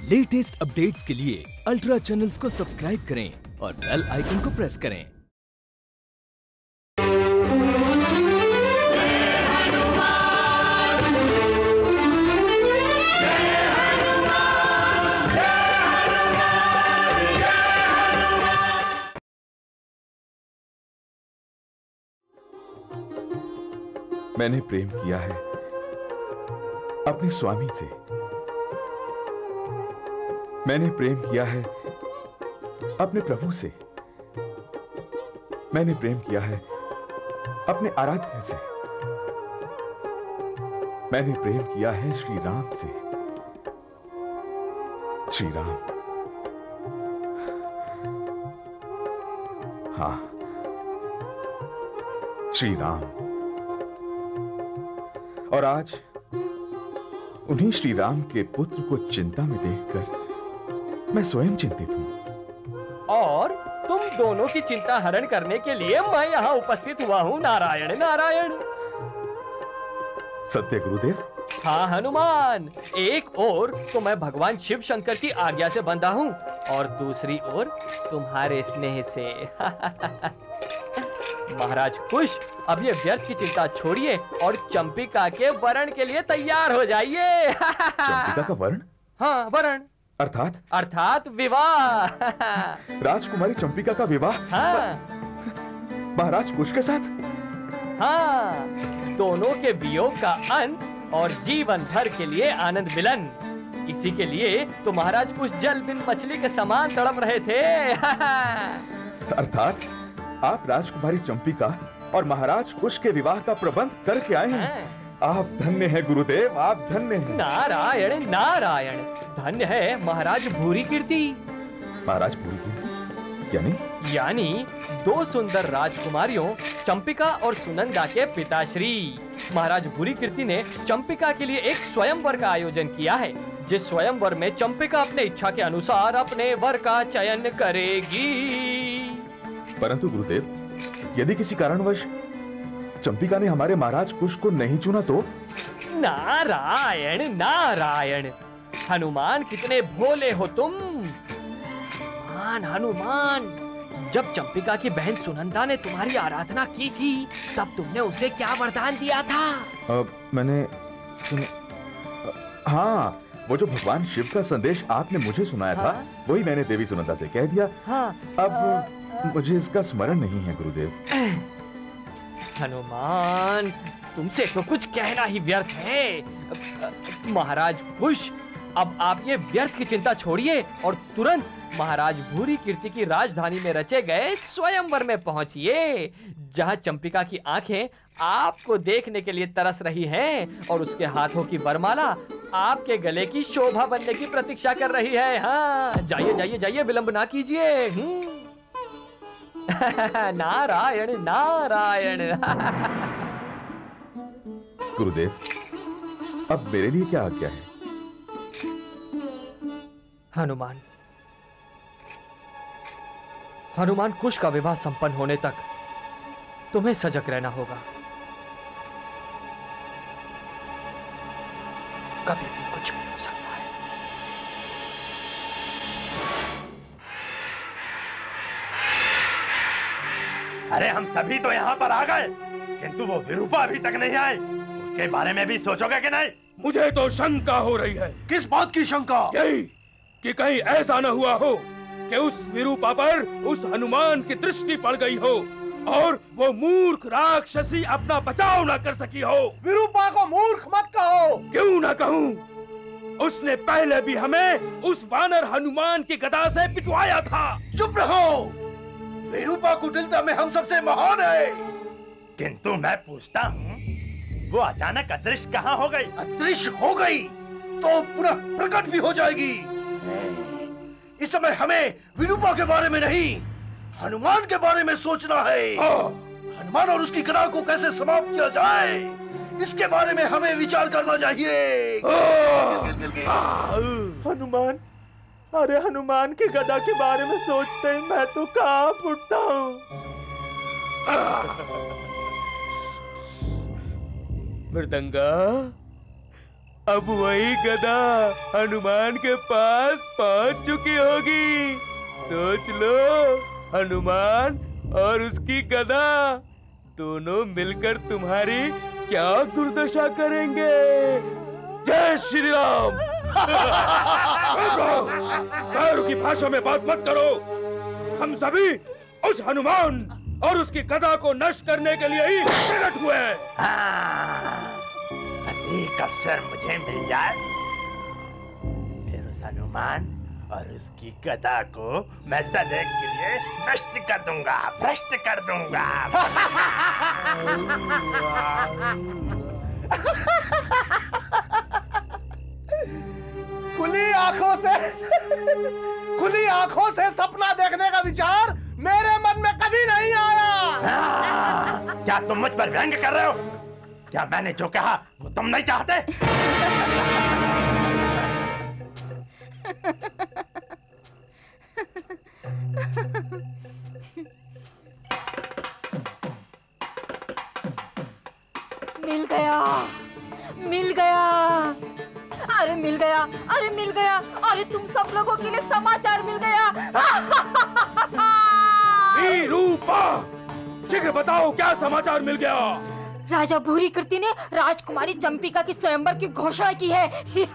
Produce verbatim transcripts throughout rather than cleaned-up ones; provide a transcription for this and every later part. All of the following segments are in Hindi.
लेटेस्ट अपडेट्स के लिए अल्ट्रा चैनल्स को सब्सक्राइब करें और बेल आइकन को प्रेस करें। मैंने प्रेम किया है अपने स्वामी से। मैंने प्रेम किया है अपने प्रभु से। मैंने प्रेम किया है अपने आराध्य से। मैंने प्रेम किया है श्री राम से। श्री राम, हाँ, श्री राम। और आज उन्हीं श्री राम के पुत्र को चिंता में देखकर मैं स्वयं चिंतित हूं। और तुम दोनों की चिंता हरण करने के लिए मैं यहाँ उपस्थित हुआ हूँ। नारायण नारायण। सत्य गुरुदेव। हाँ हनुमान, एक ओर तो मैं भगवान शिव शंकर की आज्ञा से बंधा हूँ और दूसरी ओर तुम्हारे स्नेह से। महाराज कुश, अब ये व्यर्थ की चिंता छोड़िए और चंपिका के वरण के लिए तैयार हो जाइए। चंपिका का वरण? हाँ, वरण अर्थात अर्थात विवाह। राजकुमारी चंपिका का विवाह? हाँ। महाराज कुश के साथ? हाँ, दोनों के वियोग का अंत और जीवन भर के लिए आनंद मिलन। इसी के लिए तो महाराज कुश जल बिन मछली के समान तड़प रहे थे। अर्थात आप राजकुमारी चंपिका और महाराज कुश के विवाह का प्रबंध करके आए हैं। आप धन्य हैं गुरुदेव, आप धन्य हैं। नारायण नारायण। धन्य है महाराज भूरी कीर्ति। महाराज भूरी कीर्ति यानी? यानी दो सुंदर राजकुमारियों चंपिका और सुनंदा के पिताश्री। महाराज भूरी कीर्ति ने चंपिका के लिए एक स्वयंवर का आयोजन किया है, जिस स्वयंवर में चंपिका अपने इच्छा के अनुसार अपने वर का चयन करेगी। परंतु गुरुदेव, यदि किसी कारणवश चंपिका ने हमारे महाराज कुश को नहीं चुना तो? नारायण नारायण। हनुमान कितने भोले हो तुम। हनुमान हनुमान, जब चंपिका की बहन सुनंदा ने तुम्हारी आराधना की थी तब तुमने उसे क्या वरदान दिया था? आ, मैंने सुन... हाँ, वो जो भगवान शिव का संदेश आपने मुझे सुनाया हाँ? था, वही मैंने देवी सुनंदा से कह दिया। हाँ, अब आ... मुझे इसका स्मरण नहीं है गुरुदेव। हनुमान, तुमसे तो कुछ कहना ही व्यर्थ है। महाराज कुश, अब आप ये व्यर्थ की चिंता छोड़िए और तुरंत महाराज भूरी कीर्ति की राजधानी में रचे गए स्वयंवर में पहुंचिए, जहां चंपिका की आंखें आपको देखने के लिए तरस रही हैं और उसके हाथों की वरमाला आपके गले की शोभा बनने की प्रतीक्षा कर रही है। हाँ, जाइए जाइए जाइए, विलंब ना कीजिए। नारायण नारायण। गुरुदेव, अब मेरे लिए क्या आज्ञा है? हनुमान, हनुमान कुश का विवाह संपन्न होने तक तुम्हें सजग रहना होगा। कभी भी कुछ भी हो सकता है। अरे हम सभी तो यहाँ पर आ गए, किंतु वो विरूपा अभी तक नहीं आए। उसके बारे में भी सोचोगे कि नहीं? मुझे तो शंका हो रही है। किस बात की शंका? यही कि कहीं ऐसा न हुआ हो कि उस विरूपा पर उस हनुमान की दृष्टि पड़ गई हो और वो मूर्ख राक्षसी अपना बचाव न कर सकी हो। विरूपा को मूर्ख मत कहो। क्यों न कहूँ? उसने पहले भी हमें उस वानर हनुमान की गदा से पिटवाया था। चुप रहो। विरूपा कुटिलता में हम सबसे महान है। किंतु मैं पूछता हूँ, वो अचानक अदृश्य कहाँ हो गई? अदृश्य हो गई तो पुनः प्रकट भी हो जाएगी। इस समय हमें विरूपा के बारे में नहीं, हनुमान के बारे में सोचना है। हनुमान और उसकी गदा को कैसे समाप्त किया जाए, इसके बारे में हमें विचार करना चाहिए। हनुमान, अरे हनुमान की गदा के बारे में सोचते ही मैं तो कांप उठता हूँ। मृदंगा, अब वही गदा हनुमान के पास पहुंच चुकी होगी। सोच लो, हनुमान और उसकी गदा दोनों मिलकर तुम्हारी क्या दुर्दशा करेंगे। जय श्री राम। पैरों की भाषा में बात मत करो। हम सभी उस हनुमान और उसकी गदा को नष्ट करने के लिए ही प्रकट हुए हैं। हाँ, एक अवसर मुझे मिल जाए, फिर उस हनुमान और उसकी गदा को मैं सदैव के लिए नष्ट कर दूंगा, भ्रष्ट कर दूंगा। खुली आंखों से खुली आंखों से सपना देखने का विचार मेरे मन में कभी नहीं आया। हाँ, क्या तुम मुझ पर व्यंग कर रहे हो? क्या मैंने जो कहा वो तुम नहीं चाहते? मिल गया, मिल गया, अरे मिल गया, अरे मिल गया, अरे तुम सब लोगों के लिए समाचार मिल गया। रूपा, शीघ्र बताओ क्या समाचार मिल गया? राजा भूरी कीर्ति ने राजकुमारी चंपिका की स्वयंवर की घोषणा की है।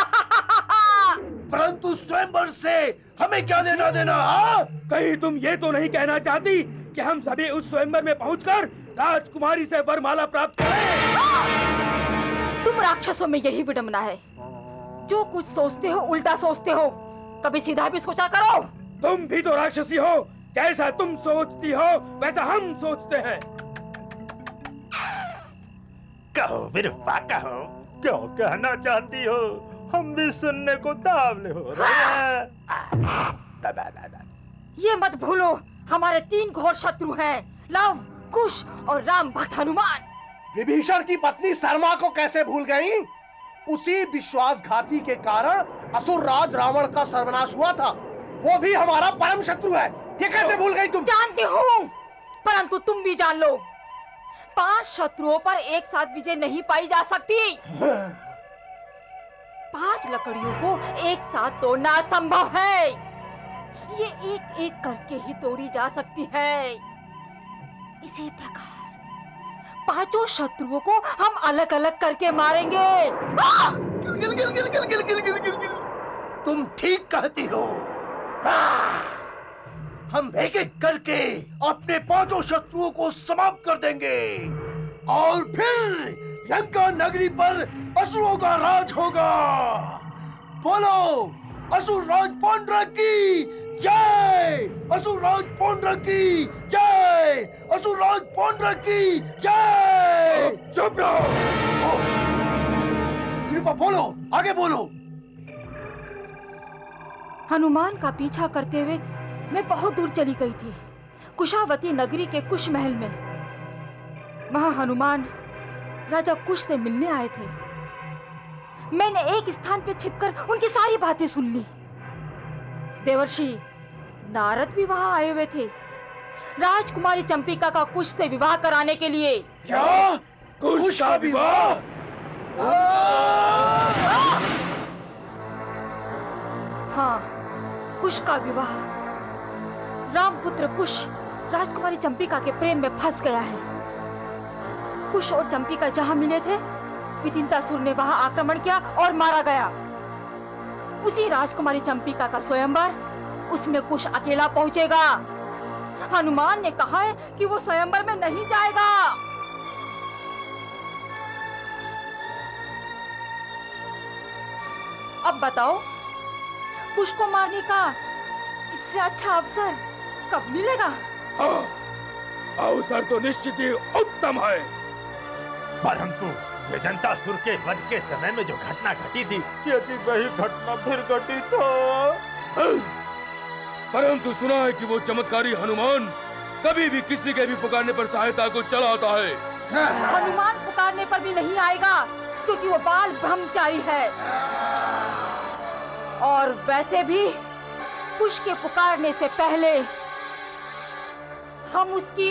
परंतु स्वयंवर से हमें क्या लेना देना? हाँ? कहीं तुम ये तो नहीं कहना चाहती कि हम सभी उस स्वयंवर में पहुंचकर राजकुमारी से वरमाला प्राप्त करें? तुम राक्षसों में यही विडंबना है, जो कुछ सोचते हो उल्टा सोचते हो, कभी सीधा भी सोचा करो। तुम भी तो राक्षसी हो, जैसा तुम सोचती हो वैसा हम सोचते हैं। कहो विरूपा, कहो, क्यों कहना चाहती हो? हम भी सुनने को तावले हो रहे हैं। ये मत भूलो, हमारे तीन घोर शत्रु हैं, लव, कुश और राम भक्त हनुमान। विभीषण की पत्नी शर्मा को कैसे भूल गई? उसी विश्वासघाती के कारण असुर राज रावण का सर्वनाश हुआ था। वो भी हमारा परम शत्रु है, ये कैसे भूल गई तुम? जानती हूँ, परंतु तुम भी जान लो, पांच शत्रुओं पर एक साथ विजय नहीं पाई जा सकती। पांच लकड़ियों को एक साथ तोड़ना असंभव है, ये एक एक करके ही तोड़ी जा सकती है। इसी प्रकार पांचों शत्रुओं को हम अलग अलग करके मारेंगे। गिल, गिल, गिल, गिल, गिल, गिल, गिल, गिल, गिल, गिल। तुम ठीक कहती हो। हम एक एक करके अपने पांचों शत्रुओं को समाप्त कर देंगे और फिर लंका नगरी पर असुरों का राज होगा। बोलो, असुर राज पौंड्रक की जय! असुर राज पौंड्रक की जय! असुर राज पौंड्रक की जय! चुप रहो। विरूपा, बोलो, आगे बोलो। हनुमान का पीछा करते हुए मैं बहुत दूर चली गई थी, कुशावती नगरी के कुश महल में। वहां हनुमान राजा कुश से मिलने आए थे। मैंने एक स्थान पे छिपकर उनकी सारी बातें सुन ली। देवर्षि नारद भी वहां आए हुए थे, राजकुमारी चंपिका का कुश से विवाह कराने के लिए। क्या? कुश का विवाह? हाँ, कुश का विवाह। रामपुत्र कुश राजकुमारी चंपिका के प्रेम में फंस गया है। कुश और चंपिका जहां मिले थे, विदिंतासुर ने वहां आक्रमण किया और मारा गया। उसी राजकुमारी चंपिका का स्वयंवर, उसमें कुश अकेला पहुंचेगा। हनुमान ने कहा है कि वो स्वयंवर में नहीं जाएगा। अब बताओ, कुश को मारने का इससे अच्छा अवसर कब मिलेगा? हाँ, अवसर तो निश्चित ही उत्तम है। परंतु विदंतासुर के वध के समय में जो घटना घटी थी, यदि वही घटना फिर घटी तो। परंतु सुना है कि वो चमत्कारी हनुमान कभी भी किसी के भी पुकारने पर सहायता को चला आता है। हनुमान पुकारने पर भी नहीं आएगा, क्योंकि वो बाल ब्रह्मचारी है। और वैसे भी कुश के पुकारने से पहले हम उसकी